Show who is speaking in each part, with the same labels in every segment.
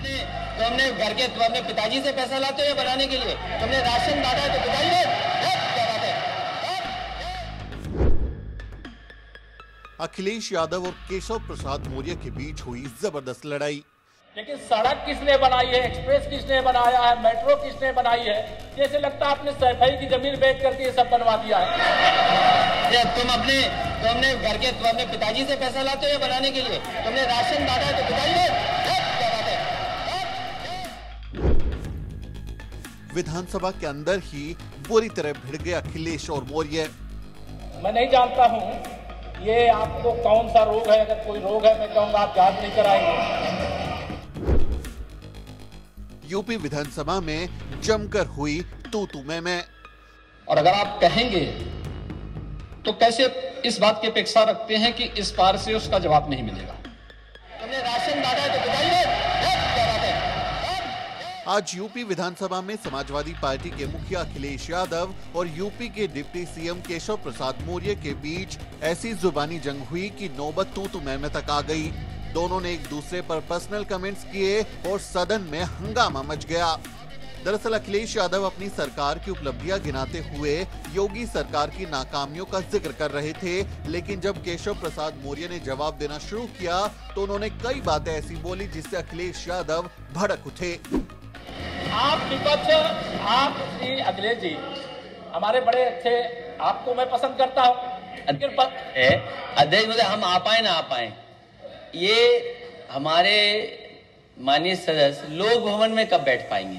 Speaker 1: तुमने घर के तुम अपने पिताजी से पैसा लाते हो या बनाने के लिए? तुमने राशन बांटा है तो पिताजी ने क्या बात है?
Speaker 2: अखिलेश यादव और केशव प्रसाद मौर्य के बीच हुई जबरदस्त लड़ाई।
Speaker 3: लेकिन सड़क किसने बनाई है, एक्सप्रेस किसने बनाया है, मेट्रो किसने बनाई है? जैसे लगता है आपने सैफई की जमीन बेच करके ये सब बनवा दिया है।
Speaker 1: तुमने घर के तुम अपने पिताजी से पैसा लाते हो या बनाने के लिए? तुमने राशन बांटा है तो पिताजी ने क्या बात है?
Speaker 2: विधानसभा के अंदर ही बुरी तरह भिड़ गए अखिलेश और मौर्य।
Speaker 3: मैं नहीं जानता हूँ ये आपको कौन सा रोग है, अगर कोई रोग है मैं कहूँगा आप जांच नहीं कराएंगे।
Speaker 2: यूपी विधानसभा में जमकर हुई तू मैं।
Speaker 4: और अगर आप कहेंगे तो कैसे इस बात की अपेक्षा रखते हैं कि इस पार से उसका जवाब नहीं मिलेगा?
Speaker 1: तुमने राशन बांटा है तो पिताजी ने क्या बात है?
Speaker 2: आज यूपी विधानसभा में समाजवादी पार्टी के मुखिया अखिलेश यादव और यूपी के डिप्टी सीएम केशव प्रसाद मौर्य के बीच ऐसी जुबानी जंग हुई कि नौबत तू मैं तक आ गई। दोनों ने एक दूसरे पर पर्सनल कमेंट्स किए और सदन में हंगामा मच गया। दरअसल अखिलेश यादव अपनी सरकार की उपलब्धियां गिनाते हुए योगी सरकार की नाकामियों का जिक्र कर रहे थे, लेकिन जब केशव प्रसाद मौर्य ने जवाब देना शुरू किया तो उन्होंने कई बातें ऐसी बोली जिससे अखिलेश यादव भड़क उठे।
Speaker 3: आप विपक्ष, आप श्री अखिलेश जी हमारे बड़े अच्छे, आपको मैं पसंद करता हूँ।
Speaker 1: अध्यक्ष महोदय, हम आ पाए ना आ पाए, ये हमारे माननीय सदस्य लोक भवन में कब बैठ पाएंगे?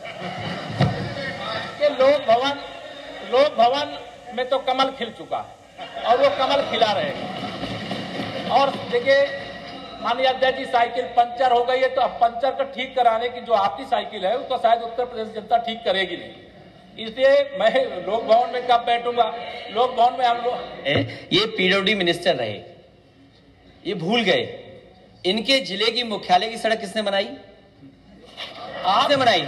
Speaker 3: कि लोक भवन में तो कमल खिल चुका है और वो कमल खिला रहेगा। और देखिए माननीय अध्यक्ष जी, साइकिल पंचर हो गई है तो अब पंचर को ठीक कराने की जो आपकी साइकिल है उसको शायद उत्तर प्रदेश जनता ठीक करेगी नहीं, इसलिए मैं लोक भवन में कब बैठूंगा? लोक भवन में हम लोग
Speaker 1: ये पीडब्ल्यूडी मिनिस्टर रहे, ये भूल गए इनके जिले की मुख्यालय की सड़क किसने बनाई? आपने बनाई?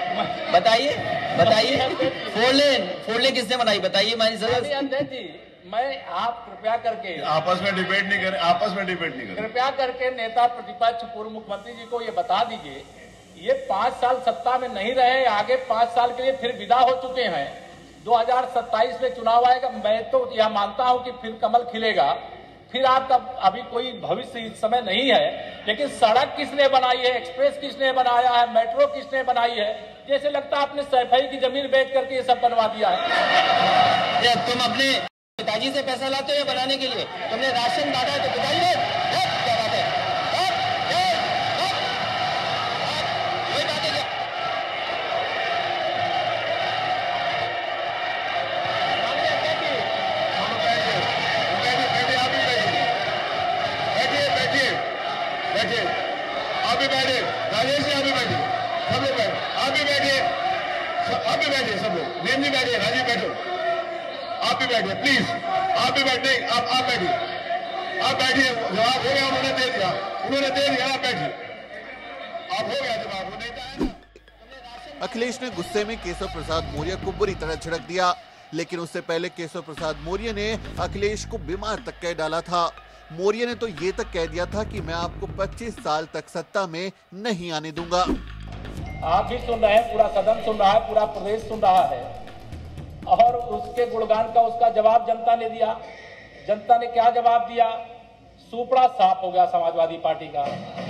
Speaker 1: बताइए फोर लेन किसने बनाई? बताइए माननीय सदस्य।
Speaker 3: अध्यक्ष जी, मैं आप कृपया करके
Speaker 5: आपस में डिबेट नहीं करें।
Speaker 3: कृपया करके नेता प्रतिपक्ष पूर्व मुख्यमंत्री जी को ये बता दीजिए, ये 5 साल सत्ता में नहीं रहे, आगे 5 साल के लिए फिर विदा हो चुके हैं। 2027 में चुनाव आएगा, मैं तो यह मानता हूं कि फिर कमल खिलेगा, फिर आपका अभी कोई भविष्य इस समय नहीं है। लेकिन सड़क किसने बनाई है, एक्सप्रेस किसने बनाया है, मेट्रो किसने बनाई है? जैसे लगता है आपने सैफई की जमीन बेच करके ये सब बनवा दिया है।
Speaker 1: तुम अपने पिताजी से पैसा लाते हो या बनाने के लिए? तुमने राशन बांटा है तो पिताजी ने क्या बात है? कोई बात है क्या?
Speaker 5: बैठिए, आप भी बैठिए, राजेश जी आप भी बैठिए, सब लोग बैठे, आप भी बैठिए, सब लोग, नीम जी बैठिए, राजीव बैठो, आप भी बैठिए प्लीज, आप भी बैठे, आप बैठिए, जवाब हो गया, उन्होंने दे दिया, आप बैठिए, आप हो गया जवाब, वो नहीं था।
Speaker 2: अखिलेश ने गुस्से में केशव प्रसाद मौर्य को बुरी तरह झड़क दिया, लेकिन उससे पहले केशव प्रसाद मौर्य ने अखिलेश को बीमार तक कह डाला था। मौर्य ने तो ये तक कह दिया था कि मैं आपको 25 साल तक सत्ता में नहीं आने दूंगा।
Speaker 3: आप भी सुन रहे हैं, पूरा सदन सुन रहा है, पूरा प्रदेश सुन रहा है, और उसके गुणगान का उसका जवाब जनता ने दिया। जनता ने क्या जवाब दिया? सुपड़ा साफ हो गया समाजवादी पार्टी का,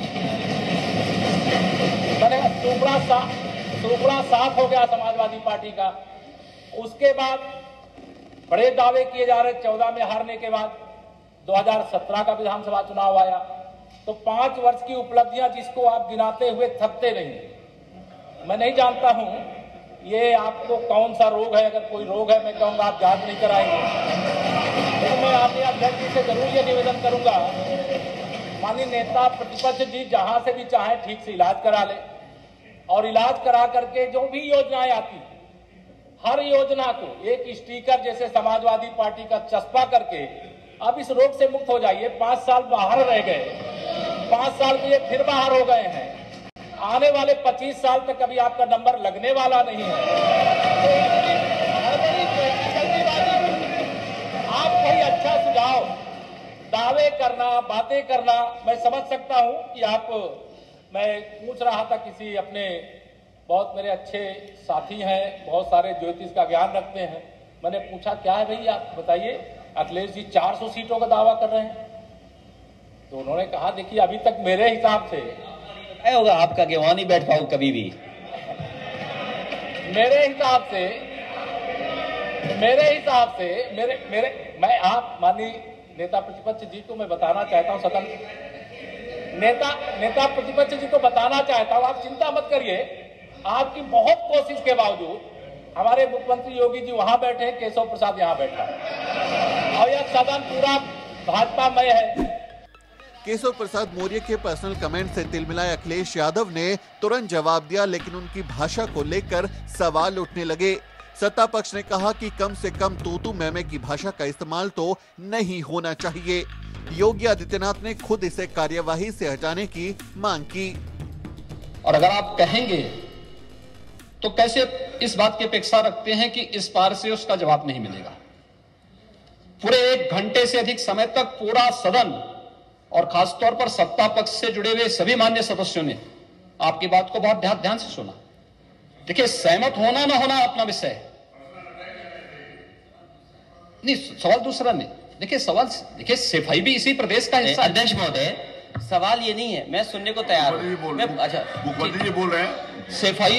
Speaker 3: सुपड़ा साफ हो गया समाजवादी पार्टी का। उसके बाद बड़े दावे किए जा रहे, 14 में हारने के बाद 2017 का विधानसभा चुनाव आया तो 5 वर्ष की उपलब्धियां जिसको आप गिनाते हुए थकते नहीं। मैं नहीं जानता हूं ये आपको कौन सा रोग है, अगर कोई रोग है मैं कहूँगा आप जांच नहीं कराएंगे। तो मैं आपके अध्यक्ष जी से जरूर ये निवेदन करूंगा, माननीय नेता प्रतिपक्ष जी जहां से भी चाहे ठीक से इलाज करा ले, और इलाज करा करके जो भी योजनाएं आती हर योजना को एक स्टिकर जैसे समाजवादी पार्टी का चस्पा करके अब इस रोग से मुक्त हो जाइए। 5 साल बाहर रह गए, 5 साल के लिए फिर बाहर हो गए हैं, आने वाले 25 साल तक अभी आपका नंबर लगने वाला नहीं है। आप कोई अच्छा सुझाव, दावे करना, बातें करना मैं समझ सकता हूं कि आप मैं पूछ रहा था किसी अपने बहुत मेरे अच्छे साथी हैं, बहुत सारे ज्योतिष का ज्ञान रखते हैं, मैंने पूछा क्या है भाई आप बताइए, अखिलेश जी 400 सीटों का दावा कर रहे हैं। तो उन्होंने कहा देखिए अभी तक मेरे हिसाब से
Speaker 1: क्या होगा आपका कि वहां नहीं बैठ पाऊं कभी भी।
Speaker 3: मेरे हिसाब से मैं आप माननीय नेता प्रतिपक्ष जी को मैं बताना चाहता हूं, सदन नेता प्रतिपक्ष जी को बताना चाहता हूं, आप चिंता मत करिए, आपकी बहुत कोशिश के बावजूद हमारे मुख्यमंत्री योगी जी वहां बैठे हैं, केशव प्रसाद यहां बैठा है और यह सदन पूरा भाजपामय है।
Speaker 2: केशव प्रसाद मौर्य के पर्सनल कमेंट से तिलमिलाए अखिलेश यादव ने तुरंत जवाब दिया, लेकिन उनकी भाषा को लेकर सवाल उठने लगे। सत्ता पक्ष ने कहा कि कम से कम तूतू मैमे की भाषा का इस्तेमाल तो नहीं होना चाहिए। योगी आदित्यनाथ ने खुद इसे कार्यवाही से हटाने की मांग की।
Speaker 4: और अगर आप कहेंगे तो कैसे इस बात की अपेक्षा रखते हैं कि इस पार से उसका जवाब नहीं मिलेगा। पूरे 1 घंटे से अधिक समय तक पूरा सदन और खासतौर पर सत्ता पक्ष से जुड़े हुए सभी मान्य सदस्यों ने आपकी बात को बहुत ध्यान से सुना। देखिए, सहमत होना ना होना अपना विषय है, नहीं सवाल दूसरा नहीं। देखिए सफाई भी इसी प्रदेश का हिस्सा है।
Speaker 1: अध्यक्ष महोदय, सवाल ये नहीं है, मैं सुनने को तैयार हूं। अच्छा,
Speaker 5: मुख्यमंत्री जी बोल रहे हैं,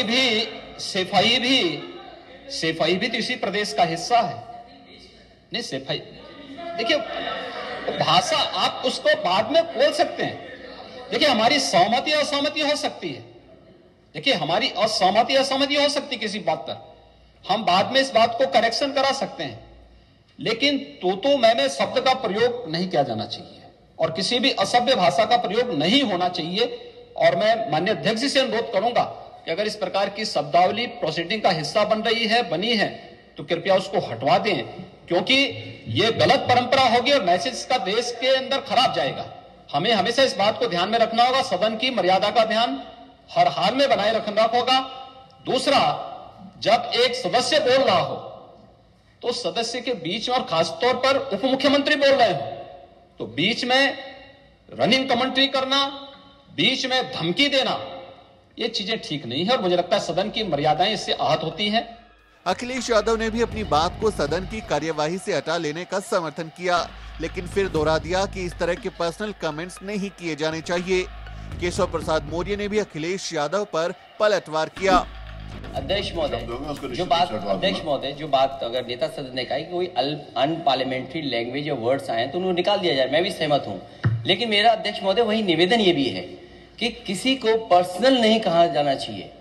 Speaker 4: सफाई भी तो इसी प्रदेश का हिस्सा है। नहीं सफाई, देखिए भाषा आप उसको बाद में बोल सकते हैं। देखिए हमारी सहमति असहमति हो सकती है, देखिए हमारी असहमति असहमति हो सकती है किसी बात पर, हम बाद में इस बात को करेक्शन करा सकते हैं, लेकिन तो मैंने शब्द का प्रयोग नहीं किया जाना चाहिए और किसी भी असभ्य भाषा का प्रयोग नहीं होना चाहिए। और मैं माननीय अध्यक्ष जी से अनुरोध करूंगा कि अगर इस प्रकार की शब्दावली प्रोसीडिंग का हिस्सा बनी है तो कृपया उसको हटवा दें, क्योंकि यह गलत परंपरा होगी और मैसेज का देश के अंदर खराब जाएगा। हमें हमेशा इस बात को ध्यान में रखना होगा, सदन की मर्यादा का ध्यान हर हाल में बनाए रखना होगा। दूसरा, जब एक सदस्य बोल रहा हो तो सदस्य के बीच में, और खासतौर पर उप मुख्यमंत्री बोल रहे हो, तो बीच में रनिंग कमेंट्री करना, बीच में धमकी देना, ये चीजें ठीक नहीं है और मुझे लगता है सदन की मर्यादाएं इससे आहत होती हैं।
Speaker 2: अखिलेश यादव ने भी अपनी बात को सदन की कार्यवाही से हटा लेने का समर्थन किया, लेकिन फिर दोहरा दिया कि इस तरह के पर्सनल कमेंट्स नहीं किए जाने चाहिए। केशव प्रसाद मौर्य ने भी अखिलेश यादव पर पलटवार किया।
Speaker 1: अध्यक्ष महोदय, जो बात अगर नेता सदन ने कहा कि कोई अनपार्लियामेंट्री लैंग्वेज या वर्ड्स आए तो उन्हें निकाल दिया जाए, मैं भी सहमत हूं, लेकिन मेरा अध्यक्ष महोदय वही निवेदन ये भी है कि किसी को पर्सनल नहीं कहा जाना चाहिए।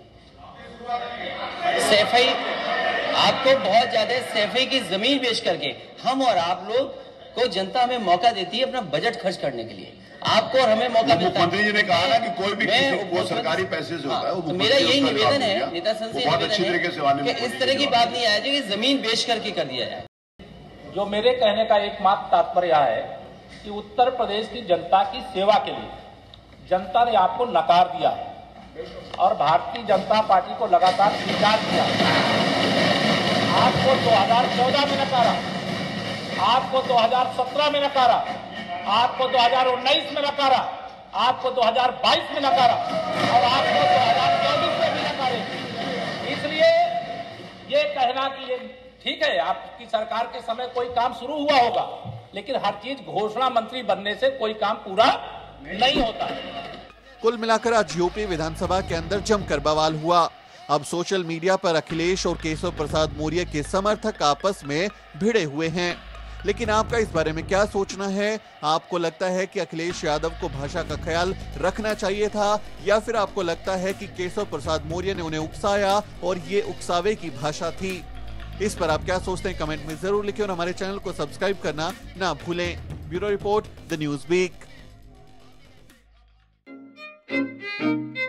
Speaker 1: सैफई, आपको बहुत ज्यादा सैफई की जमीन बेच करके हम और आप लोग को जनता हमें मौका देती है अपना बजट खर्च करने के लिए, आपको और हमें मौका मिलता है।
Speaker 5: मुख्यमंत्री जी ने कहा ना कि कोई भी वो सरकारी पैसे से होता है, वो
Speaker 1: मेरा यही निवेदन है, नेता संसद से निवेदन है कि इस तरह की बात नहीं आए कि जमीन बेच करके कर दिया जाए।
Speaker 3: जो मेरे कहने का एकमात्र तात्पर्य है कि उत्तर प्रदेश की जनता की सेवा के लिए जनता ने आपको नकार दिया है और भारतीय जनता पार्टी को लगातार स्वीकार किया। आपको 2014 में नकारा, आपको 2017 में नकारा, आपको 2019 में नकारा, आपको 2022 में नकारा और आपको 2024 में भी नकारे। इसलिए ये कहना कि ये ठीक है, आपकी सरकार के समय कोई काम शुरू हुआ होगा, लेकिन हर चीज घोषणा मंत्री बनने से कोई काम पूरा नहीं होता।
Speaker 2: कुल मिलाकर आज यूपी विधानसभा के अंदर जमकर बवाल हुआ। अब सोशल मीडिया पर अखिलेश और केशव प्रसाद मौर्य के समर्थक आपस में भिड़े हुए हैं, लेकिन आपका इस बारे में क्या सोचना है? आपको लगता है कि अखिलेश यादव को भाषा का ख्याल रखना चाहिए था, या फिर आपको लगता है कि केशव प्रसाद मौर्य ने उन्हें उकसाया और ये उकसावे की भाषा थी? इस पर आप क्या सोचते हैं कमेंट में जरूर लिखें और हमारे चैनल को सब्सक्राइब करना ना भूलें। Bureau report, the news week.